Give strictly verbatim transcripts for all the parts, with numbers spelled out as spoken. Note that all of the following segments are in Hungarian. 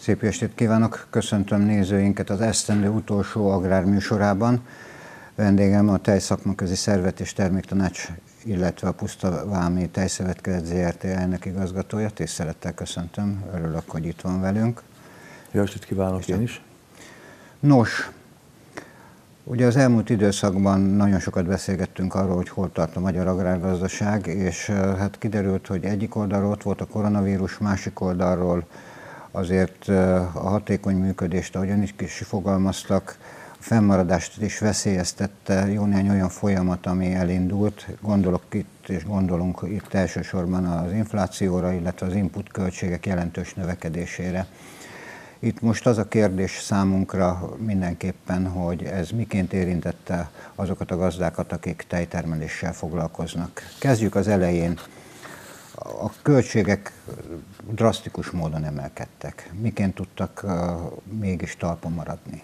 szép estét kívánok! Köszöntöm nézőinket az esztendő utolsó agrárműsorában. Vendégem a Tejszakmaközi Szervezet és Terméktanács, illetve a Pusztavámi Tejszövetkezet zé er té elnök igazgatója. Tisztelettel köszöntöm, örülök, hogy itt van velünk. Jó estét kívánok én is! Nos, ugye az elmúlt időszakban nagyon sokat beszélgettünk arról, hogy hol tart a magyar agrárgazdaság, és hát kiderült, hogy egyik oldalról ott volt a koronavírus, másik oldalról azért a hatékony működést, ahogy ön is fogalmaztak, a fennmaradást is veszélyeztette jó néhány olyan folyamat, ami elindult. Gondolok itt, és gondolunk itt elsősorban az inflációra, illetve az input költségek jelentős növekedésére. Itt most az a kérdés számunkra mindenképpen, hogy ez miként érintette azokat a gazdákat, akik tejtermeléssel foglalkoznak. Kezdjük az elején. A költségek drasztikus módon emelkedtek. Miként tudtak uh, mégis talpon maradni?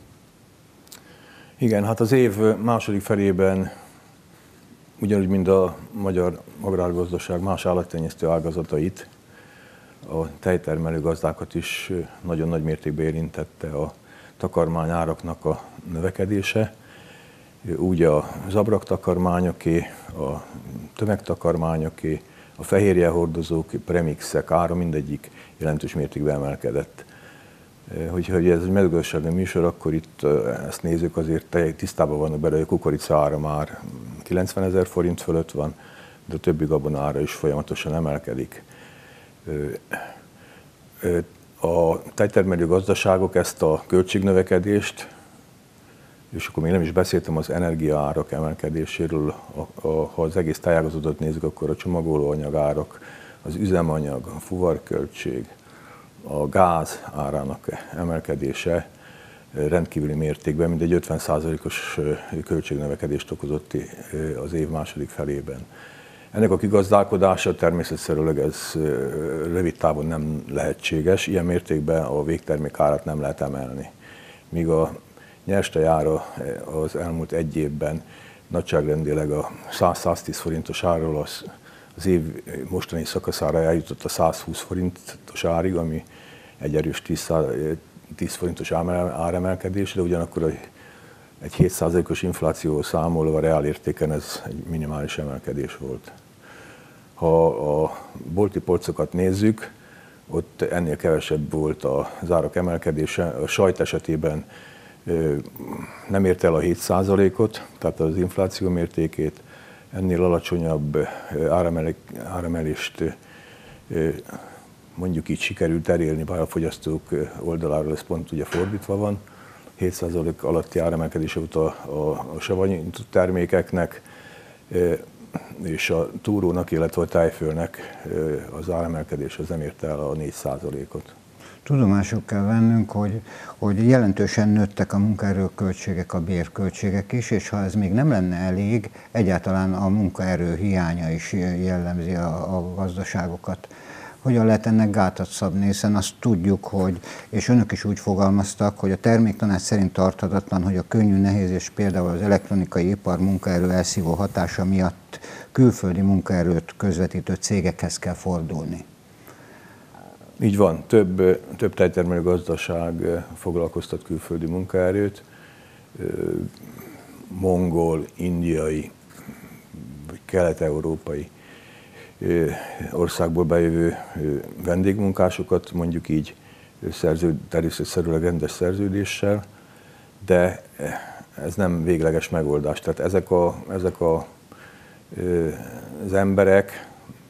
Igen, hát az év második felében, ugyanúgy, mint a magyar agrárgazdaság más állattenyésztő ágazatait, a tejtermelő gazdákat is nagyon nagy mértékben érintette a takarmányáraknak a növekedése. Úgy az abraktakarmányoké, a tömegtakarmányoké, a fehérjehordozók, premixek ára mindegyik jelentős mértékben emelkedett. Hogyha ez egy mezőgazdasági műsor, akkor itt ezt nézzük, azért tisztában vannak bele, hogy a kukorica ára már kilencvenezer forint fölött van, de a többi gabona ára is folyamatosan emelkedik. A tejtermelő gazdaságok ezt a költségnövekedést, és akkor még nem is beszéltem az energiaárak emelkedéséről, a, a, ha az egész tejágazatot nézzük, akkor a csomagolóanyag árak, az üzemanyag, a fuvarköltség, a gáz árának emelkedése rendkívüli mértékben, mindegy ötven százalékos költségnövekedést okozott az év második felében. Ennek a kigazdálkodása természetszerűleg ez rövid távon nem lehetséges, ilyen mértékben a végtermék árát nem lehet emelni. Míg a nyerstej ára az elmúlt egy évben nagyságrendileg a száz-száztíz forintos árról az, az év mostani szakaszára eljutott a százhúsz forintos árig, ami egy erős tíz forintos áremelkedés, de ugyanakkor egy hét százalékos infláció számolva reál értéken ez egy minimális emelkedés volt. Ha a bolti polcokat nézzük, ott ennél kevesebb volt az árak emelkedése. A sajt esetében nem ért el a hét százalékot, tehát az infláció mértékét, ennél alacsonyabb áremelést mondjuk így sikerült elérni, bár a fogyasztók oldaláról ez pont ugye fordítva van. hét százalék alatti áremelkedése volt a, a, a savanyított termékeknek, és a túrónak, illetve a tejfölnek az áremelkedés az nem érte el a négy százalékot. Tudomásul kell vennünk, hogy, hogy jelentősen nőttek a munkaerőköltségek, a bérköltségek is, és ha ez még nem lenne elég, egyáltalán a munkaerő hiánya is jellemzi a, a gazdaságokat. Hogyan lehet ennek gátat szabni, hiszen azt tudjuk, hogy, és önök is úgy fogalmaztak, hogy a terméktanács szerint tarthatatlan, hogy a könnyű, nehéz és például az elektronikai ipar munkaerő elszívó hatása miatt külföldi munkaerőt közvetítő cégekhez kell fordulni. Így van, több, több tejtermelő gazdaság foglalkoztat külföldi munkaerőt, mongol, indiai, vagy kelet-európai országból bejövő vendégmunkásokat, mondjuk így szerződ, természetszerűleg rendes szerződéssel, de ez nem végleges megoldás. Tehát ezek, a, ezek a, az emberek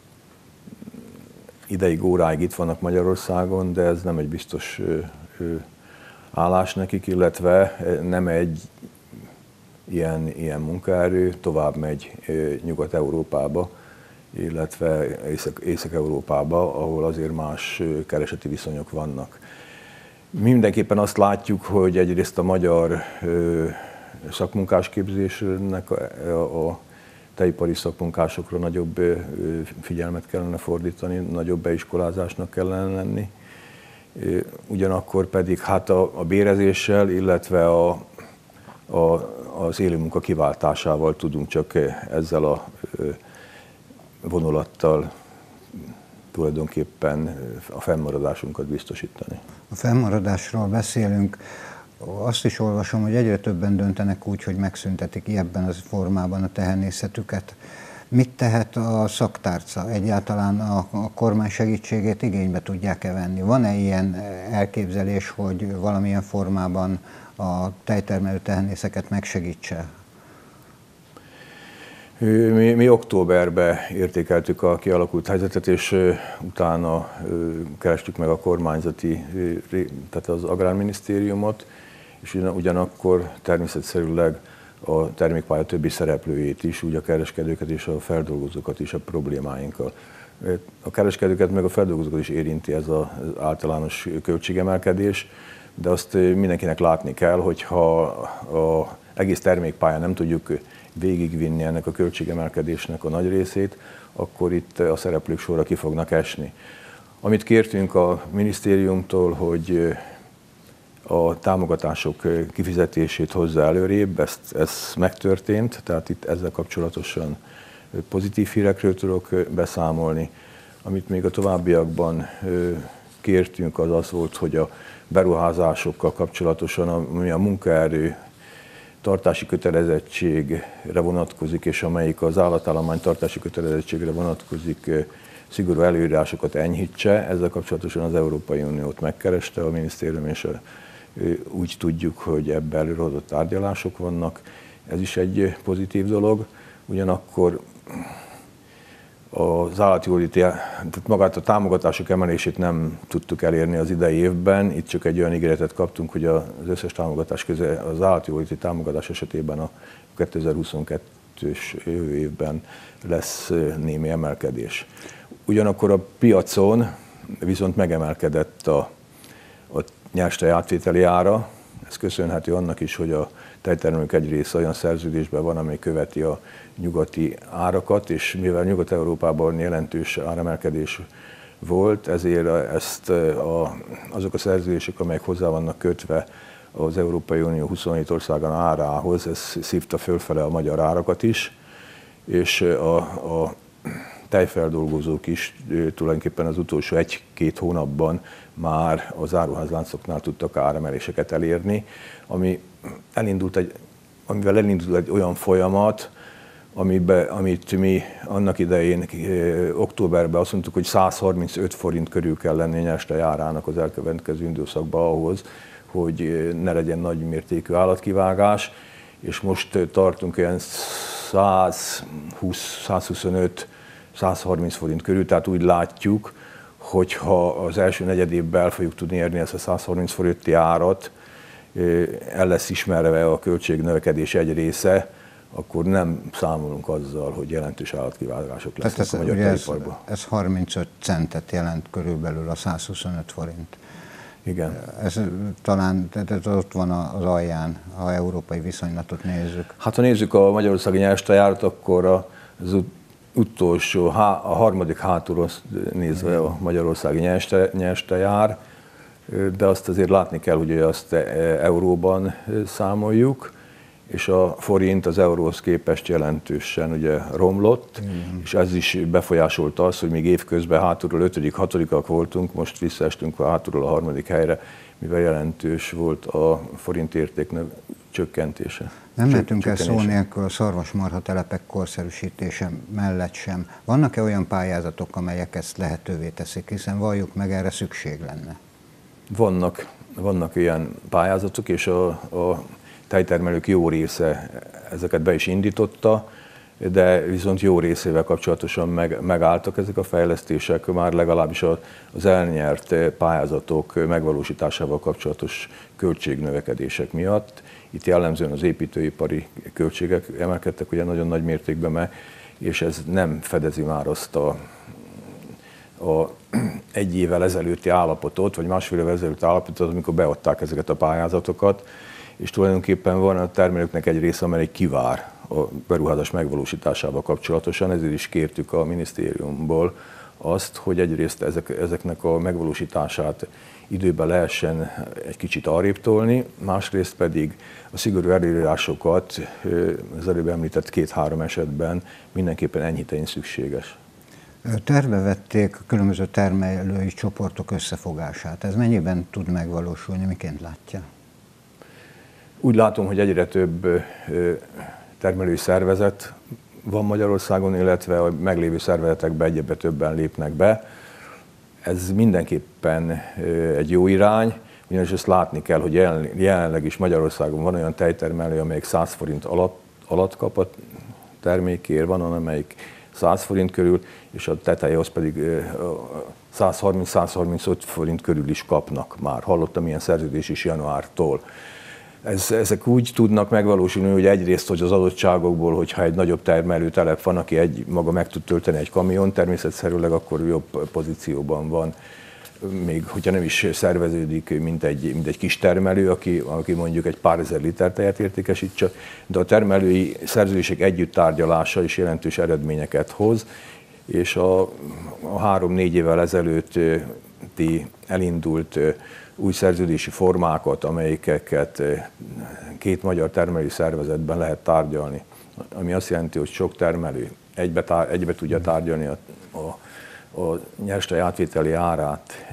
ideig, óráig itt vannak Magyarországon, de ez nem egy biztos állás nekik, illetve nem egy ilyen, ilyen munkaerő, tovább megy Nyugat-Európába, illetve Észak-Európába, ahol azért más kereseti viszonyok vannak. Mindenképpen azt látjuk, hogy egyrészt a magyar szakmunkásképzésnek a, a tejipari szakmunkásokra nagyobb figyelmet kellene fordítani, nagyobb beiskolázásnak kellene lenni. Ugyanakkor pedig hát a, a bérezéssel, illetve a, a, az élőmunka kiváltásával tudunk csak ezzel a vonulattal tulajdonképpen a fennmaradásunkat biztosítani. A fennmaradásról beszélünk. Azt is olvasom, hogy egyre többen döntenek úgy, hogy megszüntetik ebben az formában a tehenészetüket. Mit tehet a szaktárca? Egyáltalán a, a kormány segítségét igénybe tudják-e venni? Van-e ilyen elképzelés, hogy valamilyen formában a tejtermelő tehenészeket megsegítse? Mi, mi októberben értékeltük a kialakult helyzetet, és utána kerestük meg a kormányzati, tehát az Agrárminisztériumot, és ugyanakkor természetszerűleg a termékpálya többi szereplőjét is, úgy a kereskedőket és a feldolgozókat is a problémáinkkal. A kereskedőket meg a feldolgozókat is érinti ez az általános költségemelkedés, de azt mindenkinek látni kell, hogyha az egész termékpályán nem tudjuk végigvinni ennek a költségemelkedésnek a nagy részét, akkor itt a szereplők sorra ki fognak esni. Amit kértünk a minisztériumtól, hogy a támogatások kifizetését hozza előrébb, ezt, ez megtörtént, tehát itt ezzel kapcsolatosan pozitív hírekről tudok beszámolni. Amit még a továbbiakban kértünk, az az volt, hogy a beruházásokkal kapcsolatosan, ami a munkaerő tartási kötelezettségre vonatkozik, és amelyik az állatállomány tartási kötelezettségre vonatkozik, szigorú előírásokat enyhítse. Ezzel kapcsolatosan az Európai Uniót megkereste a minisztérium, és úgy tudjuk, hogy ebben előrehozott tárgyalások vannak. Ez is egy pozitív dolog. Ugyanakkor az állatjóléti, tehát magát a támogatások emelését nem tudtuk elérni az idei évben. Itt csak egy olyan ígéretet kaptunk, hogy az összes támogatás közé az állatjóléti támogatás esetében a kétezer-huszonkettős jövő évben lesz némi emelkedés. Ugyanakkor a piacon viszont megemelkedett a, a nyerstej átvételi ára. Ez köszönhető annak is, hogy a tejtermelők egy része olyan szerződésben van, amely követi a nyugati árakat, és mivel Nyugat-Európában jelentős áremelkedés volt, ezért ezt a, azok a szerződések, amelyek hozzá vannak kötve az Európai Unió huszonhét országán árához, ez szívta fölfele a magyar árakat is, és a, a tejfeldolgozók is tulajdonképpen az utolsó egy-két hónapban már az áruházláncoknál tudtak áremeléseket elérni, ami elindult egy, amivel elindult egy olyan folyamat, amiben, amit mi annak idején októberben azt mondtuk, hogy száz harmincöt forint körül kell lenni a nyerstej árának az elkövetkező időszakban ahhoz, hogy ne legyen nagy mértékű állatkivágás, és most tartunk ilyen száz húsz, száz huszonöt, száz harminc forint körül, tehát úgy látjuk, hogy ha az első negyedévben el fogjuk tudni érni ezt a száz harminc forinti árat, el lesz ismerve a költségnövekedés egy része, akkor nem számolunk azzal, hogy jelentős állatkivágások lesznek ez, a magyar tejiparban. Ez, ez harmincöt centet jelent körülbelül a száz huszonöt forint. Igen. Ez talán ez ott van az alján, ha európai viszonylatot nézzük. Hát ha nézzük a magyarországi nyerstejárat, akkor az utolsó, a harmadik hátulról nézve a magyarországi nyerstejár, de azt azért látni kell, hogy azt euróban számoljuk, és a forint az euróhoz képest jelentősen ugye romlott, mm. és ez is befolyásolta azt, hogy még évközben hátulról ötödik, hatodikak voltunk, most visszaestünk a hátulról a harmadik helyre, mivel jelentős volt a forint értéknek csökkentése. Nem mehetünk el szó nélkül a szarvasmarha telepek korszerűsítése mellett sem. Vannak-e olyan pályázatok, amelyek ezt lehetővé teszik, hiszen valljuk meg, erre szükség lenne? Vannak, vannak ilyen pályázatok, és a, a tejtermelők jó része ezeket be is indította, de viszont jó részével kapcsolatosan meg, megálltak ezek a fejlesztések, már legalábbis az elnyert pályázatok megvalósításával kapcsolatos költségnövekedések miatt. Itt jellemzően az építőipari költségek emelkedtek ugye nagyon nagy mértékben meg, és ez nem fedezi már azt a, a egy évvel ezelőtti állapotot, vagy másfél évvel ezelőtti állapotot, amikor beadták ezeket a pályázatokat, és tulajdonképpen van a termelőknek egy része, amely kivár a beruházás megvalósításával kapcsolatosan, ezért is kértük a minisztériumból azt, hogy egyrészt ezek, ezeknek a megvalósítását időben lehessen egy kicsit arrébb tolni, másrészt pedig a szigorú előírásokat az előbb említett két-három esetben mindenképpen enyhíteni szükséges. Terve vették a különböző termelői csoportok összefogását. Ez mennyiben tud megvalósulni, miként látja? Úgy látom, hogy egyre több termelői szervezet van Magyarországon, illetve a meglévő szervezetekbe egyre többen lépnek be. Ez mindenképpen egy jó irány, ugyanis ezt látni kell, hogy jelenleg is Magyarországon van olyan tejtermelő, amelyik száz forint alatt, alatt kap a termékért, van olyan, amelyik száz forint körül, és a tetejéhoz pedig száz harminc száz harmincöt forint körül is kapnak már. Hallottam ilyen szerződés is januártól. Ez, ezek úgy tudnak megvalósulni, hogy egyrészt, hogy az adottságokból, hogyha egy nagyobb termelőtelep van, aki egy, maga meg tud tölteni egy kamion, természetszerűleg akkor jobb pozícióban van, még hogyha nem is szerveződik, mint egy, mint egy kis termelő, aki, aki mondjuk egy pár ezer liter tejet értékesít csak, de a termelői szerződések együtt tárgyalása is jelentős eredményeket hoz, és a, a három-négy évvel ezelőtti elindult új szerződési formákat, amelyeket két magyar termelői szervezetben lehet tárgyalni, ami azt jelenti, hogy sok termelő egybe, tár, egybe tudja tárgyalni a, a a nyerstej átvételi árát,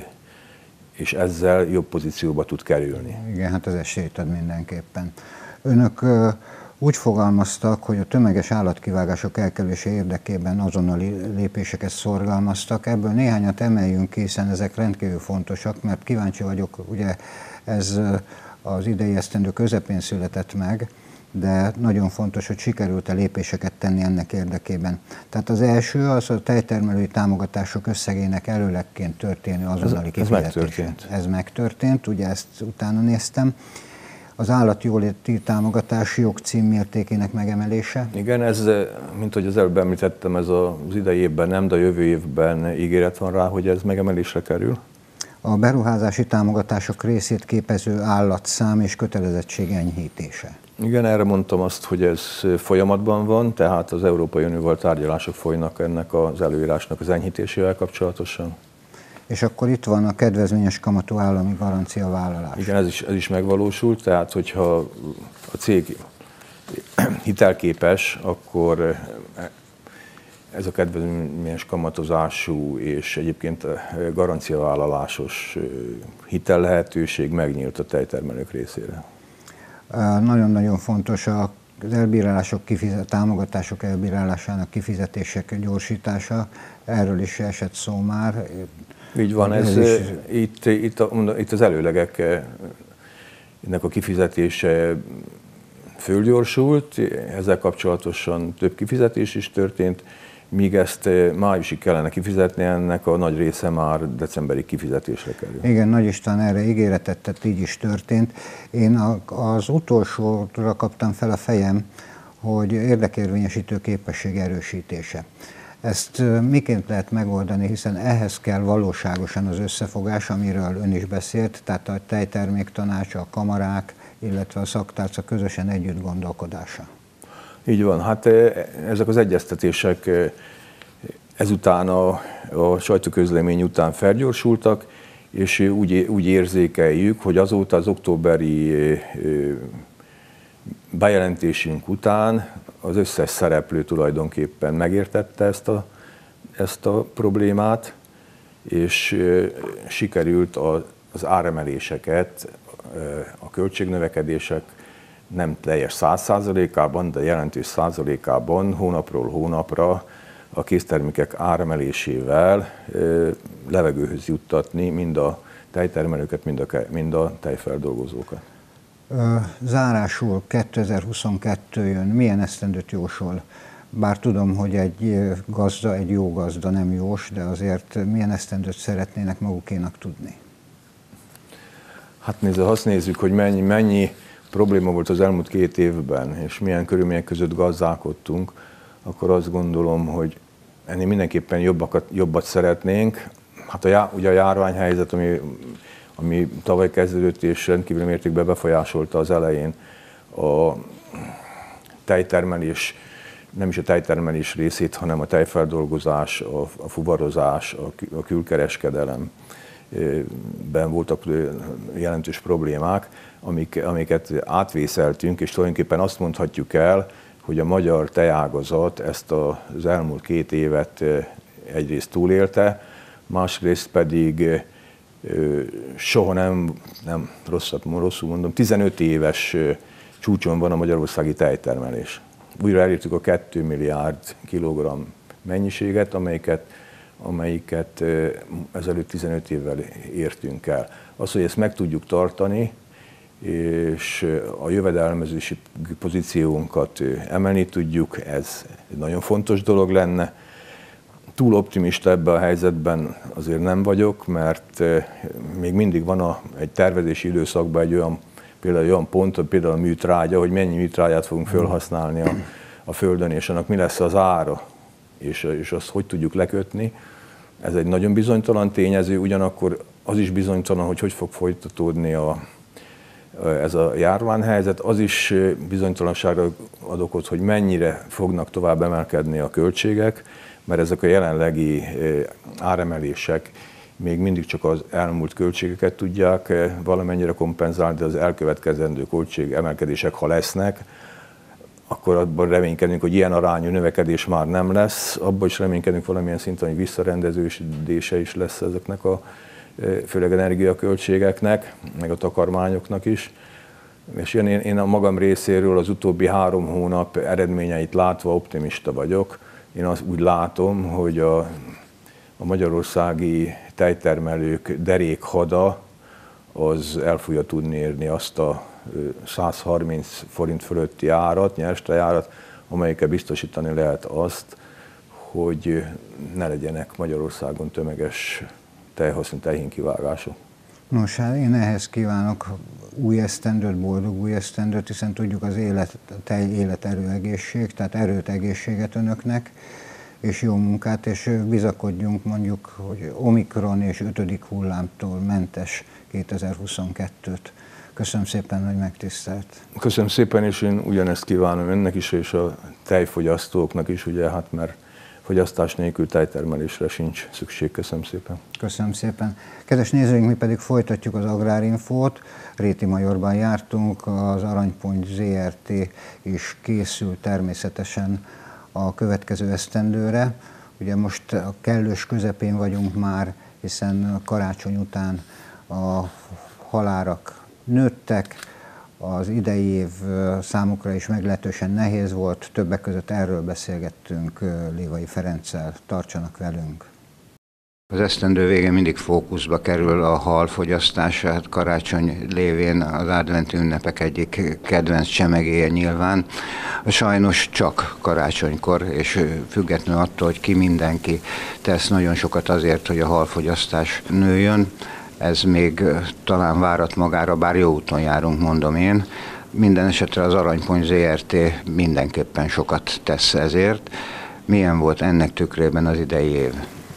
és ezzel jobb pozícióba tud kerülni. Igen, hát ez esélyt ad mindenképpen. Önök úgy fogalmaztak, hogy a tömeges állatkivágások elkerülése érdekében azonnali lépéseket szorgalmaztak. Ebből néhányat emeljünk ki, hiszen ezek rendkívül fontosak, mert kíváncsi vagyok, ugye ez az idei esztendő közepén született meg, de nagyon fontos, hogy sikerült-e lépéseket tenni ennek érdekében. Tehát az első az a tejtermelői támogatások összegének előlegként történő azonnali kifizetése. Ez megtörtént. Ez megtörtént, ugye ezt utána néztem. Az állatjóléti támogatási jogcím mértékének megemelése. Igen, ez, mint hogy az előbb említettem, ez az idei évben nem, de a jövő évben ígéret van rá, hogy ez megemelésre kerül. A beruházási támogatások részét képező állatszám és kötelezettség enyhítése. Igen, erre mondtam azt, hogy ez folyamatban van, tehát az Európai Unióval tárgyalások folynak ennek az előírásnak az enyhítésével kapcsolatosan. És akkor itt van a kedvezményes kamatú állami garancia vállalás. Igen, ez is, ez is megvalósult, tehát hogyha a cég hitelképes, akkor ez a kedvezményes kamatozású és egyébként garanciavállalásos hitel lehetőség megnyílt a tejtermelők részére. Nagyon-nagyon fontos az elbírálások, kifizet, támogatások elbírálásának kifizetések gyorsítása. Erről is esett szó már. Így van, ez, ez is... itt, itt, a, itt az előlegek, ennek a kifizetése fölgyorsult, ezzel kapcsolatosan több kifizetés is történt, míg ezt májusig kellene kifizetni, ennek a nagy része már decemberig kifizetésre kerül. Igen, Nagy István erre ígéretet tett, így is történt. Én az utolsóra kaptam fel a fejem, hogy érdekérvényesítő képesség erősítése. Ezt miként lehet megoldani, hiszen ehhez kell valóságosan az összefogás, amiről ön is beszélt, tehát a tejterméktanács, a kamarák, illetve a szaktárca közösen együtt gondolkodása. Így van, hát ezek az egyeztetések ezután a, a sajtóközlemény után felgyorsultak, és úgy, úgy érzékeljük, hogy azóta az októberi bejelentésünk után az összes szereplő tulajdonképpen megértette ezt a, ezt a problémát, és sikerült az áremeléseket, a költségnövekedések nem teljes száz százalékában, de jelentős százalékában hónapról hónapra a késztermékek áremelésével levegőhöz juttatni mind a tejtermelőket, mind a, mind a tejfeldolgozókat. Zárásul kétezer-huszonkettő jön, milyen esztendőt jósol? Bár tudom, hogy egy gazda, egy jó gazda nem jós, de azért milyen esztendőt szeretnének magukénak tudni? Hát nézd, ha azt nézzük, hogy mennyi, mennyi probléma volt az elmúlt két évben, és milyen körülmények között gazdálkodtunk, akkor azt gondolom, hogy ennél mindenképpen jobbakat, jobbat szeretnénk. Hát a, ugye a járványhelyzet, ami, ami tavaly kezdődött és rendkívül mértékben befolyásolta az elején a tejtermelés, nem is a tejtermelés részét, hanem a tejfeldolgozás, a, a fuvarozás, a, a külkereskedelemben voltak jelentős problémák, amik, amiket átvészeltünk, és tulajdonképpen azt mondhatjuk el, hogy a magyar tejágazat ezt az elmúlt két évet egyrészt túlélte, másrészt pedig soha nem, nem rosszat, rosszul mondom, tizenöt éves csúcson van a magyarországi tejtermelés. Újra elértük a két milliárd kilogramm mennyiséget, amelyiket, amelyiket ezelőtt tizenöt évvel értünk el. Az, hogy ezt meg tudjuk tartani, és a jövedelmezési pozíciónkat emelni tudjuk, ez egy nagyon fontos dolog lenne. Túl optimista ebben a helyzetben azért nem vagyok, mert még mindig van a, egy tervezési időszakban egy olyan, például olyan pont, például a műtrágya, hogy mennyi műtrágyát fogunk felhasználni a, a Földön, és annak mi lesz az ára, és, és azt hogy tudjuk lekötni. Ez egy nagyon bizonytalan tényező, ugyanakkor az is bizonytalan, hogy hogy fog folytatódni a, ez a járványhelyzet, az is bizonytalanságra ad okot, hogy mennyire fognak tovább emelkedni a költségek, mert ezek a jelenlegi áremelések még mindig csak az elmúlt költségeket tudják valamennyire kompenzálni, de az elkövetkezendő költség emelkedések, ha lesznek, akkor abban reménykedünk, hogy ilyen arányú növekedés már nem lesz, abban is reménykedünk valamilyen szinten, hogy visszarendeződése is lesz ezeknek a főleg energiaköltségeknek, meg a takarmányoknak is. És én, én a magam részéről az utóbbi három hónap eredményeit látva optimista vagyok. Én azt úgy látom, hogy a, a magyarországi tejtermelők derékhada az el fogja tudni érni azt a száz harminc forint fölötti árat, nyerstejárat, amelyikkel biztosítani lehet azt, hogy ne legyenek Magyarországon tömeges teljhasznú tejhínkivágások. Nos, hát én ehhez kívánok új esztendőt, boldog új esztendőt, hiszen tudjuk az élet, tej, élet, erő, egészség, tehát erőt, egészséget önöknek, és jó munkát, és bizakodjunk mondjuk, hogy Omikron és ötödik hullámtól mentes kétezer-huszonkettőt. Köszönöm szépen, hogy megtisztelt. Köszönöm szépen, és én ugyanezt kívánom önnek is, és a tejfogyasztóknak is, ugye, hát mert fogyasztás nélkül tejtermelésre sincs szükség. Köszönöm szépen. Köszönöm szépen. Kedves nézőink, mi pedig folytatjuk az Agrárinfót. Réti Majorban jártunk, az Aranypont zé er té is készül természetesen a következő esztendőre. Ugye most a kellős közepén vagyunk már, hiszen karácsony után a halárak nőttek, az idei év számukra is meglehetősen nehéz volt, többek között erről beszélgettünk Lévai Ferenccel. Tartsanak velünk! Az esztendő végén mindig fókuszba kerül a halfogyasztás, hát karácsony lévén az adventi ünnepek egyik kedvenc csemegéje nyilván. Sajnos csak karácsonykor, és függetlenül attól, hogy ki mindenki tesz nagyon sokat azért, hogy a halfogyasztás nőjön, ez még talán várat magára, bár jó úton járunk, mondom én. Minden esetre az Aranypont zé er té mindenképpen sokat tesz ezért. Milyen volt ennek tükrében az idei év?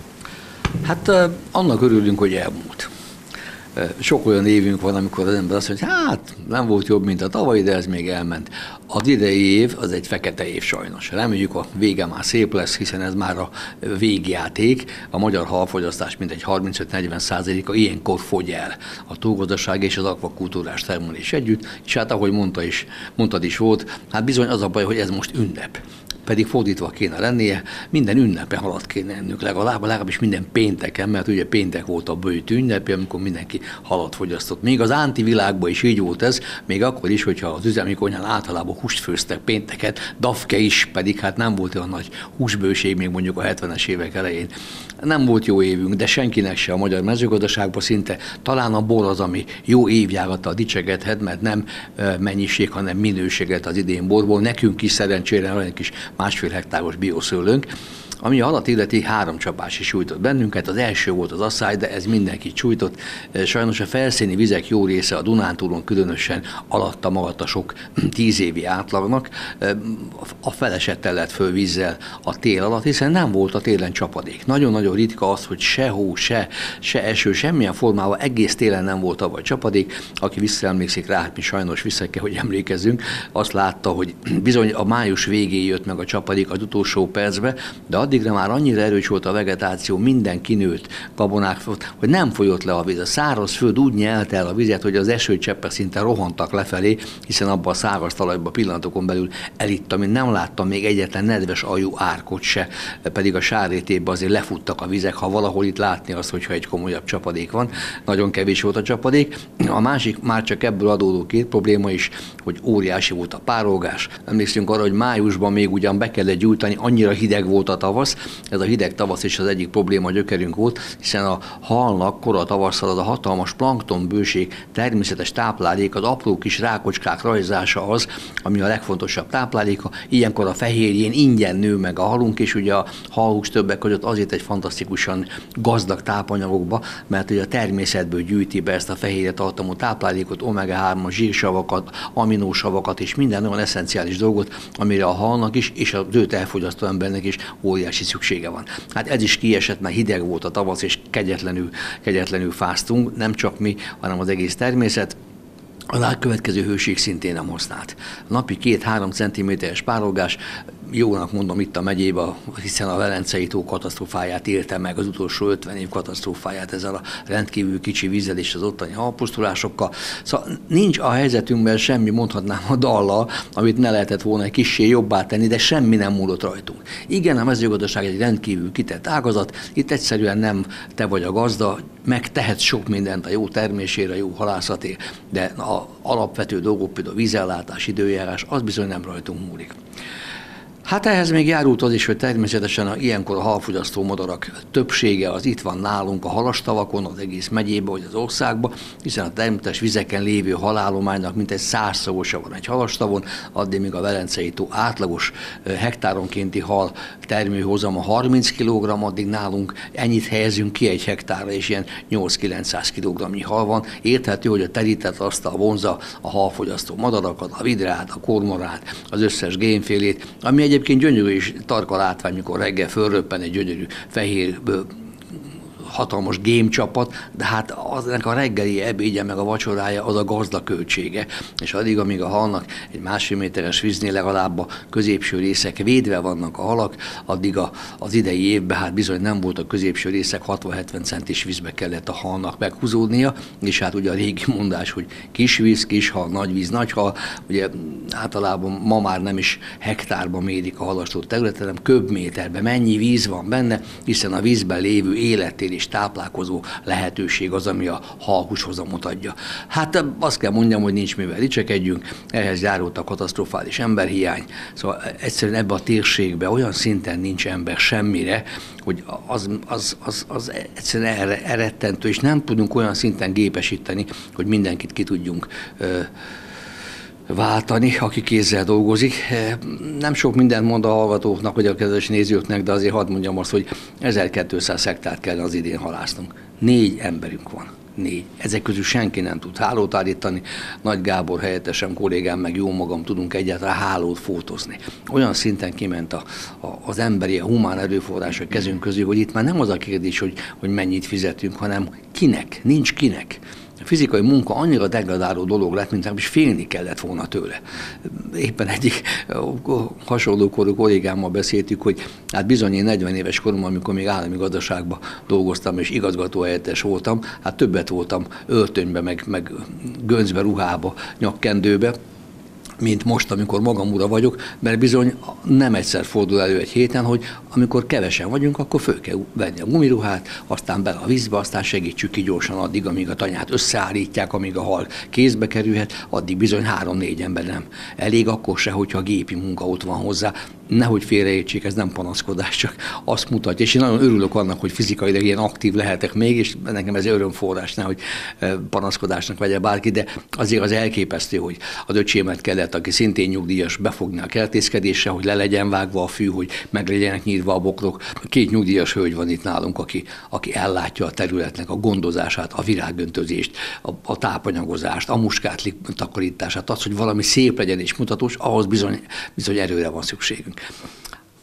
Hát annak örülünk, hogy elmúlt. Sok olyan évünk van, amikor az ember azt mondja, hogy hát nem volt jobb, mint a tavalyi, de ez még elment. Az idei év az egy fekete év sajnos. Reméljük a vége már szép lesz, hiszen ez már a végjáték. A magyar halfogyasztás mintegy harmincöt-negyven százaléka ilyenkor fogy el. A túlgazdaság és az akvakultúrás termelés együtt, és hát ahogy mondta is, mondtad is volt, hát bizony az a baj, hogy ez most ünnep. Pedig fordítva kéne lennie, minden ünnepe halat kéne ennünk, legalább, legalábbis minden pénteken, mert ugye péntek volt a bőjt ünnepe, amikor mindenki halat fogyasztott. Még az ánti világban is így volt ez, még akkor is, hogyha az üzemi konyhán általában húst főztek pénteket, dafke is, pedig hát nem volt olyan nagy húsbőség még mondjuk a hetvenes évek elején. Nem volt jó évünk, de senkinek se a magyar mezőgazdaságban szinte. Talán a bor az, ami jó évjárattal dicsegethet, mert nem mennyiség, hanem minőséget az idén borból. Nekünk is szerencsére olyan kis másfél hektáros bioszőlőnk. Ami a halat illeti, három csapás is sújtott bennünket. Az első volt az asszály, de ez mindenkit sújtott. Sajnos a felszíni vizek jó része a Dunántúlon különösen alatta maradt a sok tíz évi átlagnak. A felesettel lett föl vízzel a tél alatt, hiszen nem volt a télen csapadék. Nagyon-nagyon ritka az, hogy se hó, se, se eső, semmilyen formában egész télen nem volt tavaly csapadék. Aki visszaemlékszik rá, hát mi sajnos vissza kell, hogy emlékezzünk, azt látta, hogy bizony a május végén jött meg a csapadék az utolsó percbe, de addigra már annyira erős volt a vegetáció, minden kinőtt, gabonák, hogy nem folyott le a víz. A száraz föld úgy nyelte el a vizet, hogy az esőcseppek szinte rohantak lefelé, hiszen abban a száraz talajban pillanatokon belül elittam. Én nem láttam még egyetlen nedves ajú árkot se, pedig a sárrétében azért lefuttak a vizek, ha valahol itt látni azt, hogyha egy komolyabb csapadék van. Nagyon kevés volt a csapadék. A másik már csak ebből adódó két probléma is, hogy óriási volt a párolgás. Emlékszünk arra, hogy májusban még ugyan be kellett gyújtani, annyira hideg volt a tavasz. Ez a hideg tavasz is az egyik probléma, gyökerünk volt, hiszen a halnak kora tavasszal az a hatalmas planktonbőség, természetes táplálék, az apró kis rákocskák rajzása az, ami a legfontosabb tápláléka. Ilyenkor a fehérjén ingyen nő meg a halunk, és ugye a halhús többek között azért egy fantasztikusan gazdag tápanyagokba, mert ugye a természetből gyűjti be ezt a fehérje tartalmú táplálékot, omega hármas zsírsavakat, aminósavakat és minden olyan eszenciális dolgot, amire a halnak is, és az őt elfogyasztó embernek is óriási szüksége van. Hát ez is kiesett, mert hideg volt a tavasz, és kegyetlenül, kegyetlenül fáztunk, nem csak mi, hanem az egész természet. A rákövetkező hőség szintén nem használt. Napi két-három centiméteres párolgás, jónak mondom itt a megyébe, hiszen a Velencei tó katasztrófáját élte meg, az utolsó ötven év katasztrófáját ezzel a rendkívül kicsi vízzel és az ottani halpusztulásokkal. Szóval nincs a helyzetünkben semmi, mondhatnám a dallal, amit ne lehetett volna egy kissé jobbá tenni, de semmi nem múlott rajtunk. Igen, a mezőgazdaság egy rendkívül kitett ágazat, itt egyszerűen nem te vagy a gazda, megtehetsz sok mindent a jó termésére, a jó halászatért, de az alapvető dolgok, például vízellátás, időjárás, az bizony nem rajtunk múlik. Hát ehhez még járult az is, hogy természetesen a, ilyenkor a halfogyasztó madarak többsége az itt van nálunk a halastavakon, az egész megyében vagy az országban, hiszen a természetes vizeken lévő halállománynak mintegy százszorosa van egy halastavon, addig még a Velencei tó átlagos hektáronkénti hal termőhozama harminc kilogramm, addig nálunk ennyit helyezünk ki egy hektárra, és ilyen nyolc-kilencszáz kilogramnyi hal van. Érthető, hogy a terített asztal vonza a halfogyasztó madarakat, a vidrát, a kormorát, az összes gémfélét, ami egy Egyébként gyönyörű és tarka látvány, mikor reggel fölröppen egy gyönyörű fehér hatalmas gémcsapat, de hát aznak a reggeli ebédje meg a vacsorája az a gazda költsége. És addig, amíg a halnak egy másfél méteres víznél legalább a középső részek védve vannak a halak, addig a, az idei évben hát bizony nem volt a középső részek, hatvan-hetven centis vízbe kellett a halnak meghúzódnia, és hát ugye a régi mondás, hogy kis víz, kis hal, nagy víz, nagy hal, ugye általában ma már nem is hektárban mérik a halastó területen, hanem köbméterben mennyi víz van benne, hiszen a vízben lévő életér és táplálkozó lehetőség az, ami a halhúshozamot adja. Hát azt kell mondjam, hogy nincs mivel dicsekedjünk, ehhez járult a katasztrofális emberhiány, szóval egyszerűen ebben a térségben olyan szinten nincs ember semmire, hogy az, az, az, az egyszerűen elrettentő, és nem tudunk olyan szinten gépesíteni, hogy mindenkit ki tudjunk ö, váltani, aki kézzel dolgozik. Nem sok mindent mond a hallgatóknak, vagy a kedves nézőknek, de azért hadd mondjam azt, hogy ezerkétszáz hektárt kellene az idén halásznunk. Négy emberünk van. Négy. Ezek közül senki nem tud hálót állítani. Nagy Gábor helyettesem, kollégám, meg jó magam tudunk egyáltalán hálót fótozni. Olyan szinten kiment a, a, az emberi, a humán erőforrás a kezünk közül, hogy itt már nem az a kérdés, hogy, hogy mennyit fizetünk, hanem kinek, nincs kinek. A fizikai munka annyira degradáló dolog lett, mint is félni kellett volna tőle. Éppen egyik hasonló korú kollégámmal beszéltük, hogy hát bizony én negyven éves koromban, amikor még állami gazdaságban dolgoztam, és igazgatóhelyettes voltam, hát többet voltam öltönybe, meg, meg göncbe, ruhába, nyakkendőbe, mint most, amikor magam ura vagyok, mert bizony nem egyszer fordul elő egy héten, hogy amikor kevesen vagyunk, akkor föl kell venni a gumiruhát, aztán bele a vízbe, aztán segítsük ki gyorsan addig, amíg a tanyát összeállítják, amíg a hal kézbe kerülhet, addig bizony három-négy ember nem elég, akkor se, hogyha a gépi munka ott van hozzá. Nehogy félreértsék, ez nem panaszkodás, csak azt mutatja. És én nagyon örülök annak, hogy fizikailag ilyen aktív lehetek még, és nekem ez örömforrás, nehogy panaszkodásnak vegye bárki, de azért az elképesztő, hogy az öcsémet kellett, aki szintén nyugdíjas, befogni a kertészkedésre, hogy le legyen vágva a fű, hogy meg legyenek nyírva a bokrok. Két nyugdíjas hölgy van itt nálunk, aki, aki ellátja a területnek a gondozását, a virágöntözést, a, a tápanyagozást, a muskátli takarítását, az, hogy valami szép legyen és mutatós, ahhoz bizony, bizony erőre van szükségünk.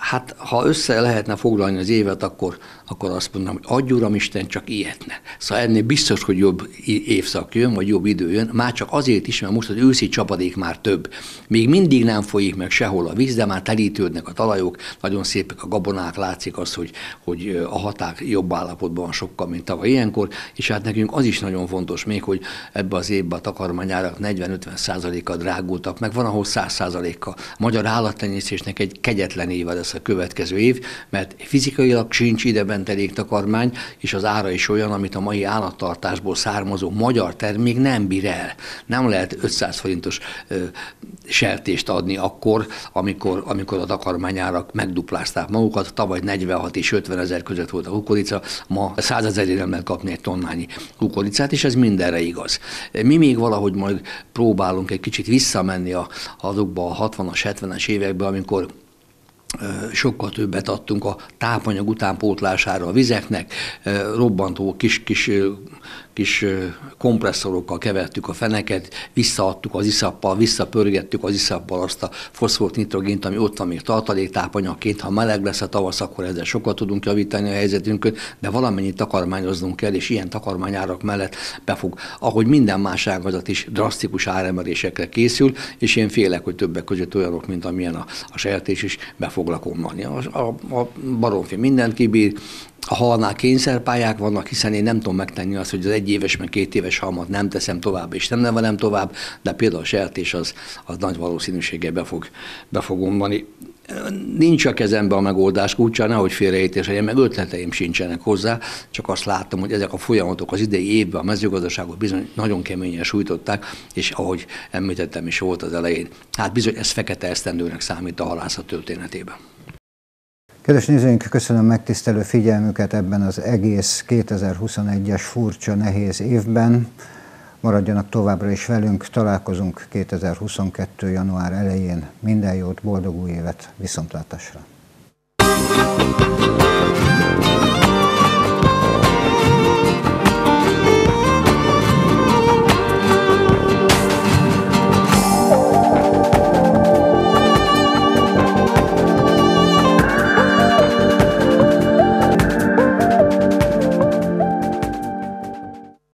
Hát, ha össze lehetne foglalni az évet, akkor, akkor azt mondanám, hogy adj Uramisten, csak ilyetne. Szóval ennél biztos, hogy jobb évszak jön, vagy jobb idő jön, már csak azért is, mert most az őszi csapadék már több. Még mindig nem folyik meg sehol a víz, de már telítődnek a talajok, nagyon szépek a gabonák, látszik az, hogy, hogy a haták jobb állapotban van sokkal, mint tavaly ilyenkor, és hát nekünk az is nagyon fontos még, hogy ebbe az évben a takarmányárak negyven-ötven százalékkal drágultak, meg van, ahol száz százalékkal. A magyar állattenyésztésnek egy kegyetlen éve lesz a következő év, mert fizikailag sincs ideben elég takarmány, és az ára is olyan, amit a mai állattartásból származó magyar termék nem bír el. Nem lehet ötszáz forintos ö, sertést adni akkor, amikor, amikor a takarmányárak megduplázták magukat. Tavaly negyvenhat és ötven ezer között volt a kukorica, ma százezerért nem lehet kapni egy tonnányi kukoricát, és ez mindenre igaz. Mi még valahogy majd próbálunk egy kicsit visszamenni a, azokba a hatvanas, hetvenes évekbe, amikor sokkal többet adtunk a tápanyag utánpótlására a vizeknek, robbantó kis, kis, kis kompresszorokkal kevertük a feneket, visszaadtuk az iszappal, visszapörgettük az iszappal azt a foszfort, nitrogént, ami ott van még tartaléktápanyagként. Ha meleg lesz a tavasz, akkor ezzel sokat tudunk javítani a helyzetünkön, de valamennyit takarmányoznunk kell, és ilyen takarmányárak mellett befog, ahogy minden más ágazat is drasztikus áremelésekre készül, és én félek, hogy többek között olyanok, mint amilyen a, a sertés is be fog lakomlani. A, a, a baromfi mindent kibír, a halnál kényszerpályák vannak, hiszen én nem tudom megtenni azt, hogy az egyéves, meg két éves halmat nem teszem tovább, és nem nevelem tovább, de például a sertés az, az nagy valószínűséggel be fog, be fog omlani. Nincs a kezemben a megoldás kulcsa, nehogy félreértés legyen, meg ötleteim sincsenek hozzá, csak azt láttam, hogy ezek a folyamatok az idei évben a mezőgazdaságot bizony nagyon keményen sújtották, és ahogy említettem is volt az elején, hát bizony ez fekete esztendőnek számít a halászat történetében. Kedves nézőink, köszönöm megtisztelő figyelmüket ebben az egész kétezer-huszonegyes furcsa, nehéz évben. Maradjanak továbbra is velünk, találkozunk kétezer-huszonkettő. január elején. Minden jót, boldog új évet, viszontlátásra!